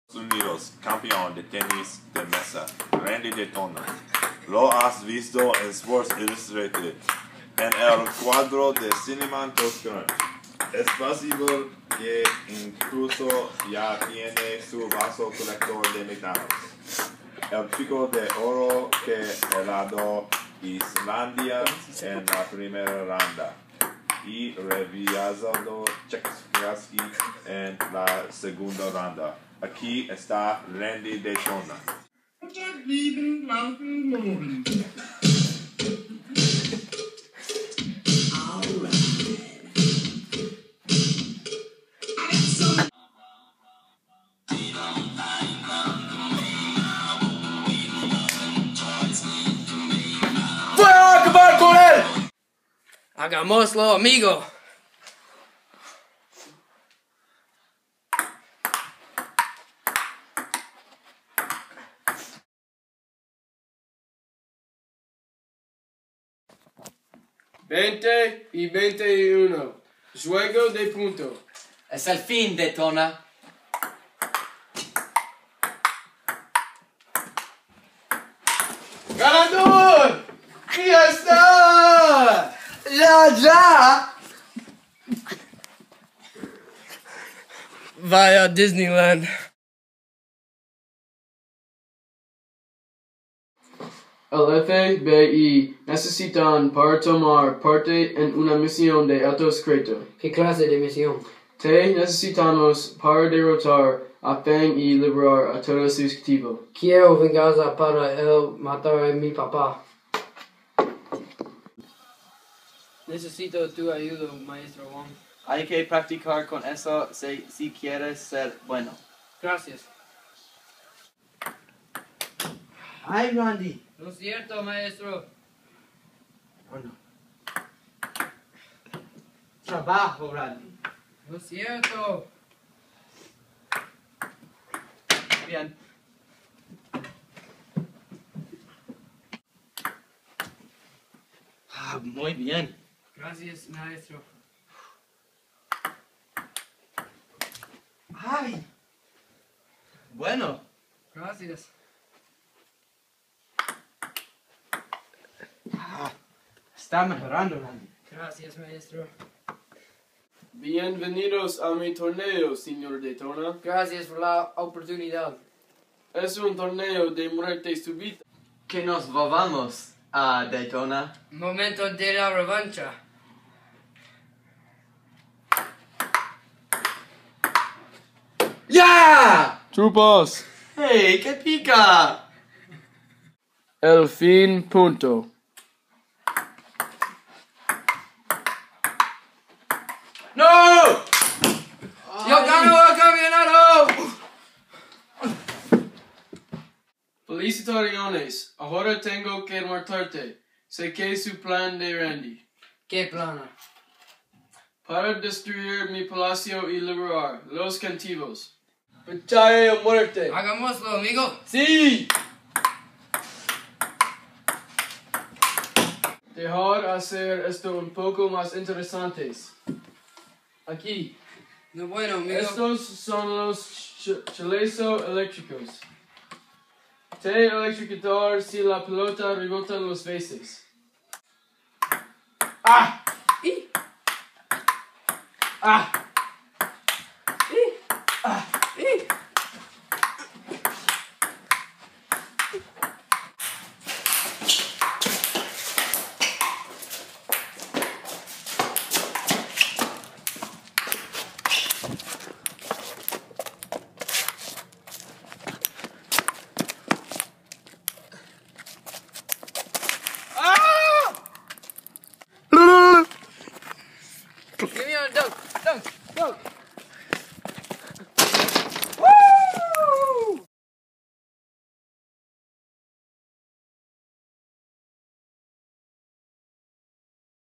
Unidos, campeón de tenis de mesa, Randy Daytona. Lo has visto en Sports Illustrated, en el cuadro de Cinnamon Toast Crunch. Es posible que incluso ya tiene su vaso colector de metales. El chico de oro que helado Islandia en la primera ronda y revisado Czechoslovaquia en la segunda ronda. Aquí está Randy Daytona. ¡Voy a acabar con él! Hagámoslo, amigo. Veinte y 21. Juego de punto. Es el fin, Daytona. ¡Ganador! ¡Ya está! ¡Ya! Vaya Disneyland. El FBI necesitan para tomar parte en una misión de alto secreto. ¿Qué clase de misión? Te necesitamos para derrotar a Fang y liberar a todos sus activos. Quiero venganza para él matar a mi papá. Necesito tu ayuda, maestro Wong. Hay que practicar con eso si quieres ser bueno. Gracias. ¡Ay, Randy! Lo cierto, maestro. Bueno. Trabajo, Randy. Lo cierto. Bien. Muy bien. Gracias, maestro. ¡Ay! Bueno. Gracias. Está mejorando, Randy. Gracias, maestro. Bienvenidos a mi torneo, señor Daytona. Gracias por la oportunidad. Es un torneo de muerte súbita. Que nos volvamos a Daytona. Momento de la revancha. ¡Ya! Trupas. ¡Hey, qué pica! El fin punto. ¡No! ¡Yo gano el campeonato! Felicitaciones. Ahora tengo que matarte. Sé que es su plan de Randy. ¿Qué plana? Para destruir mi palacio y liberar los cautivos. Batalla de muerte. Hagámoslo, amigo. ¡Sí! Dejar hacer esto un poco más interesantes. Aquí. No bueno, amigo. Estos son los chalecos eléctricos. Te electrocutar si la pelota rebota dos veces. ¡Ah! ¡Y! ¡Ah! ¡Y! ¡Y!